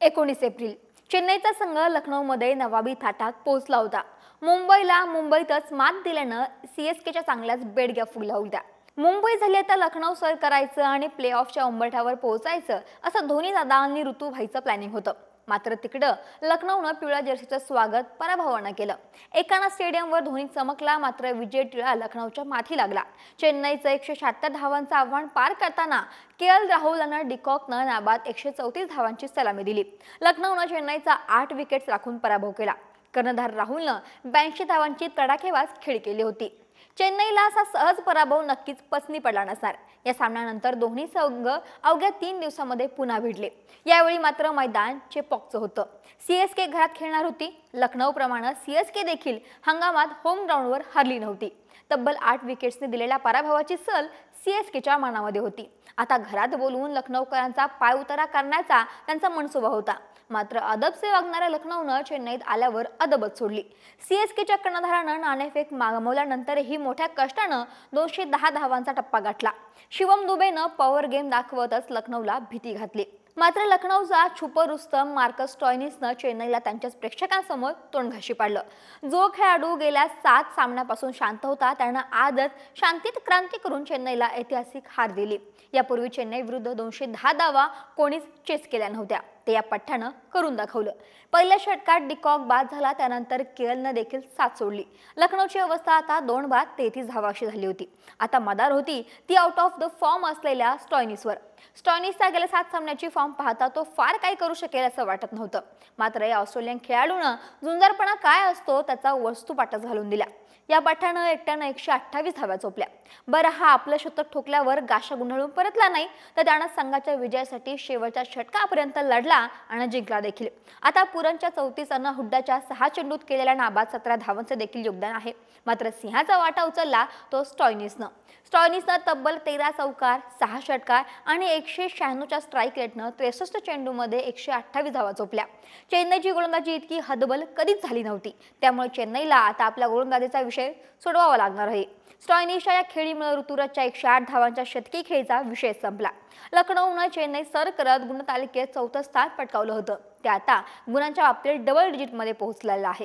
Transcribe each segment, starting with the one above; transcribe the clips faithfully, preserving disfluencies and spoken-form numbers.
एकोणीस एप्रिल चेन्नईचा संघ लखनौमध्ये नवाबी थाटात पोहोचला होता। मुंबईला मुंबईतच मात दिल्यानं सीएसकेच्या चांगल्याच बेडग्या फुगल्या होत्या। मुंबई झाली आता लखनौ सर करायचं आणि प्लेऑफच्या उंबरठ्यावर पोहोचायचं असं धोनी दादा आणि ऋतू भाईचं प्लॅनिंग होतं। मात्र तिकडं लखनौनं पिवळ्या जर्सीचं स्वागत पराभवानं केलं। एकाना स्टेडियमवर धोनी चमकला, मात्र विजय टिळा लखनौच्या माथी लागला। चेन्नईचं एकशे शहात्तर धावांचं आव्हान पार करताना के एल राहुलनं डिकॉकनं नाबाद एकशे चौतीस धावांची सलामी दिली। लखनौनं चेन्नईचा आठ विकेट्स राखून पराभव केला। कर्णधार राहुलनं ब्याऐंशी धावांची तडाखेबाज खेळी केली होती। चेन्नईला असा सहज पराभव नक्कीच पसनी पडला नसणार। या सामन्यानंतर दोन्ही संघ अवघ्या तीन दिवसांमध्ये पुन्हा भिडले। यावेळी मात्र मैदान चेपॉकचं होतं। सीएसके घरात खेळणार होती। लखनौ प्रमाणे सीएसके देखील हंगामात होम ग्राउंडवर हरली नव्हती। तब्बल आठ विकेट्सने दिलेल्या पराभवाची सल सीएसकेच्या मनामध्ये होती। आता घरात बोलवून लखनौकरांचा पाय उतारा करण्याचा त्यांचा मनसुबा होता। मात्र अदबसे वागणाऱ्या लखनौनं चेन्नईत आल्यावर अदबच सोडली। सीएसकेच्या कर्णधारानं नाणेफेक गमावल्यानंतरही मोठ्या कष्टानं दोनशे दहा धावांचा टप्पा गाठला। शिवम दुबेनं पॉवर गेम दाखवतच लखनौला भीती घातली। मात्र लखनौचा छुप रुस्तम मार्कस स्टॉयनिसनं चेन्नईला त्यांच्याच प्रेक्षकांसमोर तोंडघाशी पाडलं। जो खेळाडू गेल्या सात सामन्यापासून शांत होता त्यानं आजच शांतीत क्रांती करून चेन्नईला ऐतिहासिक हार दिली। यापूर्वी चेन्नई विरुद्ध दोनशे दहा धावा कोणीच चेस केल्या नव्हत्या, ते या पठ्ठानं करून दाखवलं। पहिल्या षटकात डिकॉक बाद झाला, त्यानंतर केएलनं देखील साथ सोडली। लखनौची अवस्था आता दोन बाद तेहतीस धावाशी झाली होती। आता मदार होती ती आउट ऑफ द फॉर्म असलेल्या स्टॉयनिसवर। स्टॉयनिसचा गेल्या सात सामन्याची फॉर्म पाहता तो फार काही करू शकेल असं वाटत नव्हतं। मात्र या ऑस्ट्रेलियन खेळाडूनं झुंजारपणा काय असतो त्याचा वस्तुपाठच घालून दिला। या पाठानं एकट्यानं एकशे अठ्ठावीस धावा चोपल्या। बरं, हा आपलं शतक ठोकल्यावर गाशा गुंडाळून परतला नाही, तर त्यानं संघाच्या विजयासाठी शेवटच्या षटकापर्यंत लढला आणि जिंकला देखील। आता पुरणच्या चौतीस अन हुड्डाच्या सहा चेंडूत केलेल्या नाबाद सतरा धावांचं देखील योगदान आहे। मात्र सिंहाचा वाटा उचलला तो स्टॉयनिसनं। स्टॉयनिसनं तब्बल तेरा चौकार, सहा षटकार आणि एकशे शहाण्णवच्या स्ट्राईक रेटनं त्रेसष्ट चेंडूमध्ये एकशे अठ्ठावीस धावा चोपल्या। चेन्नईची गोलंदाजी इतकी हतबल कधीच झाली नव्हती, त्यामुळे चेन्नईला आता आपल्या गोलंदाजीचा विषय सोडवावा लागणार आहे। स्टॉयनिसच्या या खेळीमुळे ऋतुराजच्या एकशे आठ धावांच्या शतकी खेळीचा विषय संपला। लखनौनं चेन्नई सर करत गुणतालिकेत चौथं स्थान पटकावलं होतं, ते आता गुणांच्या बाबतीत डबल डिजिटमध्ये पोहोचलेलं आहे।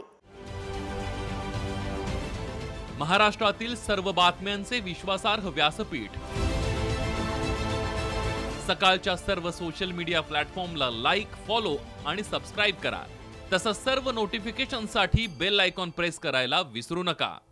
महाराष्ट्रातील सर्व बातम्यांचे विश्वासार्ह व्यासपीठ, सकाळच्या सर्व सोशल मीडिया प्लॅटफॉर्मला लाईक, फॉलो आणि सबस्क्राईब करा। तसंच सर्व नोटिफिकेशनसाठी बेल आयकॉन प्रेस करायला विसरू नका।